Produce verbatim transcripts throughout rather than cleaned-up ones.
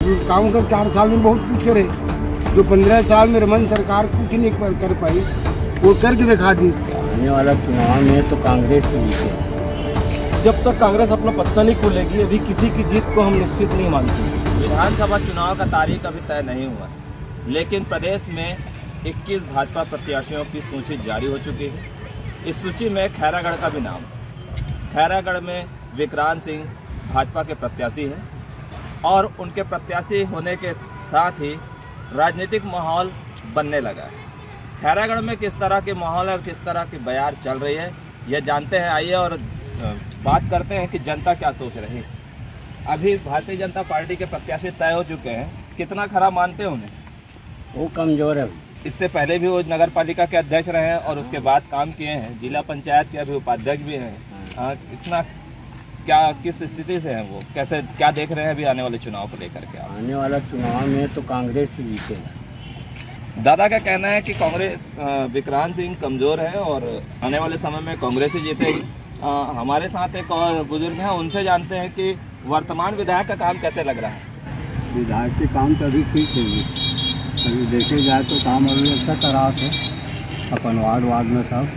काम कर चार साल में बहुत कुछ करे, जो पंद्रह साल में रमन सरकार कुछ नहीं कर पाई वो करके दिखा दी। आने वाला चुनाव में तो कांग्रेस ही जीते। जब तक कांग्रेस अपना पत्ता नहीं खोलेगी अभी किसी की जीत को हम निश्चित नहीं मानते। विधानसभा चुनाव का तारीख अभी तय नहीं हुआ, लेकिन प्रदेश में इक्कीस भाजपा प्रत्याशियों की सूची जारी हो चुकी है। इस सूची में खैरागढ़ का भी नाम। खैरागढ़ में विक्रांत सिंह भाजपा के प्रत्याशी हैं और उनके प्रत्याशी होने के साथ ही राजनीतिक माहौल बनने लगा है। खैरागढ़ में किस तरह के माहौल और किस तरह की बयार चल रही है ये जानते हैं। आइए और बात करते हैं कि जनता क्या सोच रही है। अभी भारतीय जनता पार्टी के प्रत्याशी तय हो चुके हैं, कितना खरा मानते हैं उन्हें? वो कमजोर है। इससे पहले भी वो नगर पालिका के अध्यक्ष रहे हैं और उसके बाद काम किए हैं, जिला पंचायत के अभी उपाध्यक्ष भी हैं। इतना क्या किस स्थिति से हैं वो, कैसे क्या देख रहे हैं अभी आने वाले चुनाव को लेकर के? आने वाला चुनाव में तो कांग्रेस ही जीते। दादा का कहना है कि कांग्रेस विक्रांत सिंह कमजोर है और आने वाले समय में कांग्रेस ही जीतेगी। हमारे साथ एक और बुजुर्ग हैं, उनसे जानते हैं कि वर्तमान विधायक का काम कैसे लग रहा है। विधायक के काम तो अभी ठीक है, अभी देखे जाए तो काम अभी अच्छा तरह से अपन वार्ड वार्ड में सब।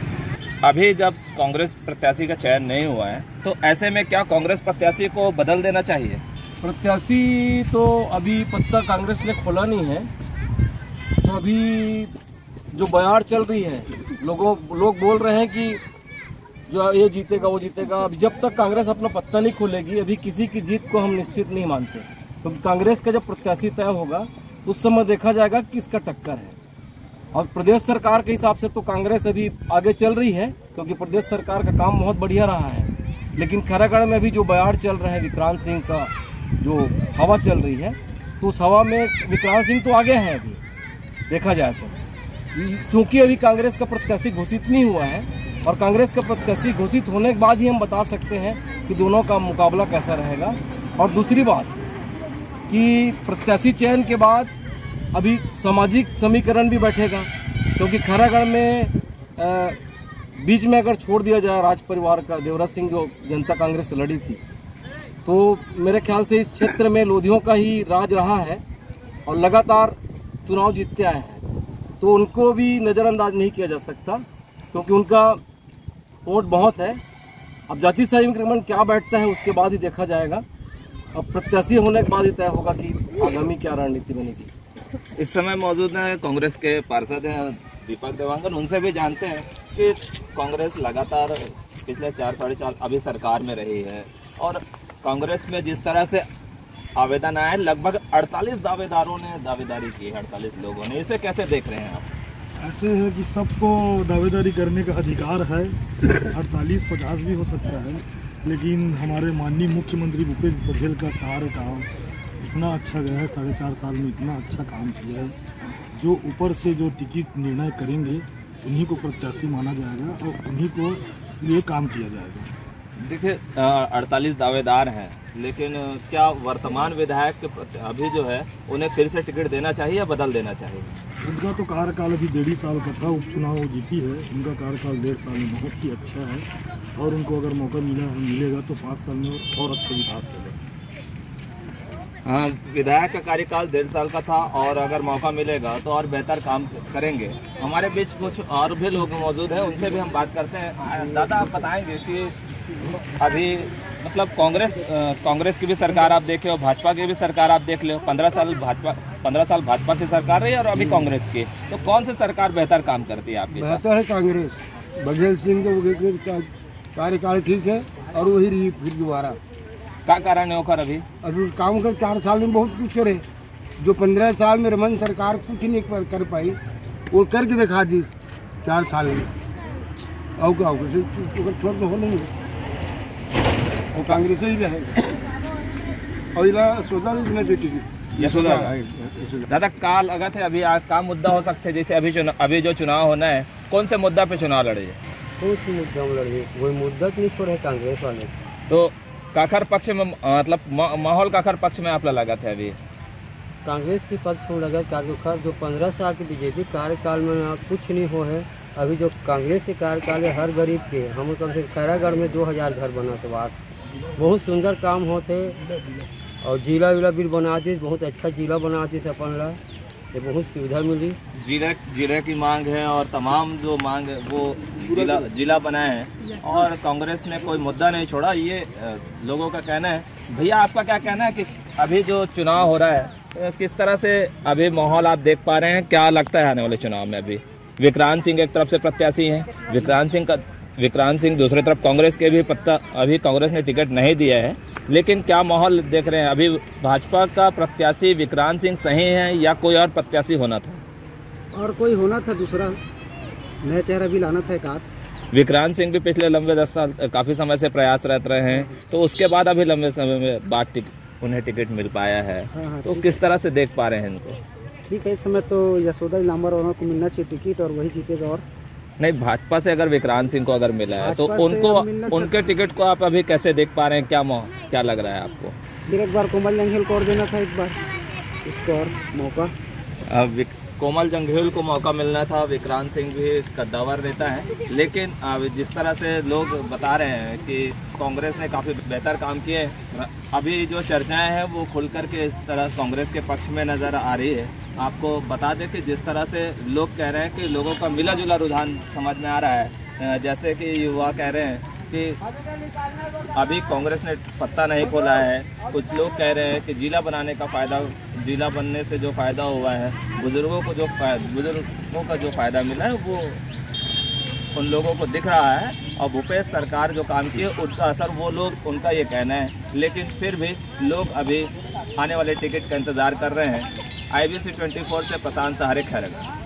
अभी जब कांग्रेस प्रत्याशी का चयन नहीं हुआ है तो ऐसे में क्या कांग्रेस प्रत्याशी को बदल देना चाहिए? प्रत्याशी तो अभी पत्ता कांग्रेस ने खोला नहीं है, तो अभी जो बयार चल रही है, लोगों लोग बोल रहे हैं कि जो ये जीतेगा वो जीतेगा। अभी जब तक कांग्रेस अपना पत्ता नहीं खोलेगी अभी किसी की जीत को हम निश्चित नहीं मानते, क्योंकि तो कांग्रेस का जब प्रत्याशी तय होगा उस समय देखा जाएगा किसका टक्कर है। और प्रदेश सरकार के हिसाब से तो कांग्रेस अभी आगे चल रही है, क्योंकि प्रदेश सरकार का काम बहुत बढ़िया रहा है। लेकिन खैरागढ़ में भी जो बयार चल रहा है विक्रांत सिंह का, जो हवा चल रही है, तो उस हवा में विक्रांत सिंह तो आगे हैं अभी देखा जाए तो। चूंकि अभी कांग्रेस का प्रत्याशी घोषित नहीं हुआ है और कांग्रेस का प्रत्याशी घोषित होने के बाद ही हम बता सकते हैं कि दोनों का मुकाबला कैसा रहेगा। और दूसरी बात कि प्रत्याशी चयन के बाद अभी सामाजिक समीकरण भी बैठेगा, क्योंकि खैरागढ़ में आ, बीच में अगर छोड़ दिया जाए राज परिवार का, देवराज सिंह जो जनता कांग्रेस से लड़ी थी, तो मेरे ख्याल से इस क्षेत्र में लोधियों का ही राज रहा है और लगातार चुनाव जीतते आए हैं, तो उनको भी नज़रअंदाज नहीं किया जा सकता, क्योंकि उनका वोट बहुत है। अब जाति समीकरण क्या बैठता है उसके बाद ही देखा जाएगा। अब प्रत्याशी होने के बाद ही तय होगा कि आगामी क्या रणनीति बनेगी। इस समय मौजूद हैं कांग्रेस के पार्षद हैं दीपक देवांगन, उनसे भी जानते हैं कि कांग्रेस लगातार पिछले चार साढ़े चार अभी सरकार में रही है और कांग्रेस में जिस तरह से आवेदन आए, लगभग अड़तालीस दावेदारों ने दावेदारी की है, अड़तालीस लोगों ने। इसे कैसे देख रहे हैं आप? ऐसे है कि सबको दावेदारी करने का अधिकार है, अड़तालीस पचास भी हो सकता है, लेकिन हमारे माननीय मुख्यमंत्री भूपेश बघेल का कार्यकाल इतना अच्छा गया है, साढ़े चार साल में इतना अच्छा काम किया है, जो ऊपर से जो टिकट निर्णय करेंगे उन्हीं को प्रत्याशी माना जाएगा और उन्हीं को लिए काम किया जाएगा। देखिए अड़तालीस दावेदार हैं, लेकिन क्या वर्तमान विधायक के अभी जो है उन्हें फिर से टिकट देना चाहिए या बदल देना चाहिए? उनका तो कार्यकाल अभी डेढ़ ही साल का था, उपचुनाव जीती है, उनका कार्यकाल डेढ़ साल में बहुत ही अच्छा है और उनको अगर मौका मिला मिलेगा तो पाँच साल में और अच्छा विकास होगा। हाँ, विधायक का कार्यकाल डेढ़ साल का था और अगर मौका मिलेगा तो और बेहतर काम करेंगे। हमारे बीच कुछ और भी लोग मौजूद हैं, उनसे भी हम बात करते हैं। दादा आप बताएंगे कि अभी मतलब कांग्रेस कांग्रेस की भी सरकार आप देखे हो, भाजपा की भी सरकार आप देख लो, पंद्रह साल भाजपा पंद्रह साल भाजपा की सरकार रही और अभी कांग्रेस की, तो कौन सी सरकार बेहतर काम करती है आपके? बेहतर है कांग्रेस। बघेल सिंह का कार्यकाल ठीक है और वही रही फिर दोबारा। क्या कारण है होकर अभी अभी काम कर चार साल में बहुत कुछ करे, जो पंद्रह साल में रमन सरकार कुछ नहीं कर पाई वो करके दिखा दी चार साल में। और क्या छोड़ तो हो नहीं है, वो कांग्रेस ही रहेगा। और इला सोचा नहीं बेटी की यशोदा। दादा काल अगर थे अभी आज का मुद्दा हो सकते हैं, जैसे अभी चुनाव अभी जो चुनाव होना है, कौन से मुद्दा पे चुनाव लड़े? कौन सी मुद्दा में लड़े? कोई मुद्दा नहीं छोड़े कांग्रेस वाले। तो काखर पक्ष में मतलब माहौल काखर पक्ष में आप लगा थे अभी? कांग्रेस की पक्ष में लगा कार्यकाल जो पंद्रह साल के बीजेपी कार्यकाल में कुछ नहीं हो है। अभी जो कांग्रेस के कार्यकाल है हर गरीब के, हम कम से खैरागढ़ में दो हज़ार घर बना थे, बात बहुत सुंदर काम होते। और जिला विला भी बना दी, बहुत अच्छा जिला बना दी अपन ला, ये बहुत सुविधा मिली। जिला जिला की मांग है और तमाम जो मांग है वो जिला जिला बनाए हैं और कांग्रेस ने कोई मुद्दा नहीं छोड़ा, ये अ, लोगों का कहना है। भैया आपका क्या कहना है कि अभी जो चुनाव हो रहा है अ, किस तरह से अभी माहौल आप देख पा रहे हैं, क्या लगता है आने वाले चुनाव में? अभी विक्रांत सिंह एक तरफ से प्रत्याशी हैं, विक्रांत सिंह का विक्रांत सिंह दूसरी तरफ कांग्रेस के भी पत्ता, अभी कांग्रेस ने टिकट नहीं दिया है, लेकिन क्या माहौल देख रहे हैं? अभी भाजपा का प्रत्याशी विक्रांत सिंह सही है या कोई और प्रत्याशी होना था? और कोई होना था दूसरा, नया चेहरा भी लाना था एक आध। विक्रांत सिंह भी पिछले लंबे दस साल काफी समय से प्रयासरत रहे हैं, तो उसके बाद अभी लंबे समय में बाद टिक, उन्हें टिकट मिल पाया है। हाँ हाँ, तो किस तरह से देख पा रहे हैं इनको? ठीक है, इस समय तो यशोदा लांबर वालों को मिलना चाहिए टिकट और वही जीतेगा। और नहीं, भाजपा से अगर विक्रांत सिंह को अगर मिला है तो भाजपा से उनको मिलना उनके टिकट को आप अभी कैसे देख पा रहे हैं? क्या मौ- क्या लग रहा है आपको? फिर एक बार कोमल जंघेल को और देना था, एक बार इसको और मौका। अब विक- कोमल जंघेल को मौका मिलना था, विक्रांत सिंह भी कद्दावर नेता है, लेकिन अब जिस तरह से लोग बता रहे हैं कि कांग्रेस ने काफ़ी बेहतर काम किए, अभी जो चर्चाएं हैं वो खुल करके इस तरह कांग्रेस के पक्ष में नज़र आ रही है। आपको बता दें कि जिस तरह से लोग कह रहे हैं कि लोगों का मिला जुला रुझान समझ में आ रहा है, जैसे कि युवा कह रहे हैं कि अभी कांग्रेस ने पत्ता नहीं खोला है, कुछ लोग कह रहे हैं कि जिला बनाने का फ़ायदा, जिला बनने से जो फ़ायदा हुआ है, बुजुर्गों को जो बुजुर्गों का जो फ़ायदा मिला है वो उन लोगों को दिख रहा है, और भूपेश सरकार जो काम किए उसका असर वो लोग, उनका ये कहना है। लेकिन फिर भी लोग अभी आने वाले टिकट का इंतज़ार कर रहे हैं। I B C twenty four से प्रशांत सहारे, खैरगढ़।